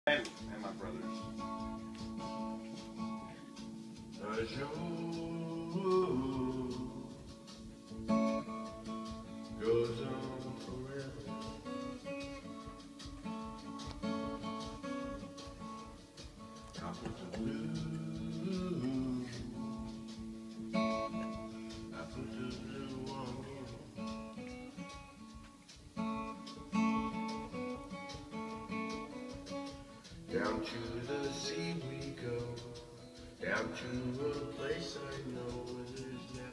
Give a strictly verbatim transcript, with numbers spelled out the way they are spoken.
And, and my brothers. A show goes on forever. I put the blue, I put the blue on you. Down to the sea we go, down to a place I know where there's never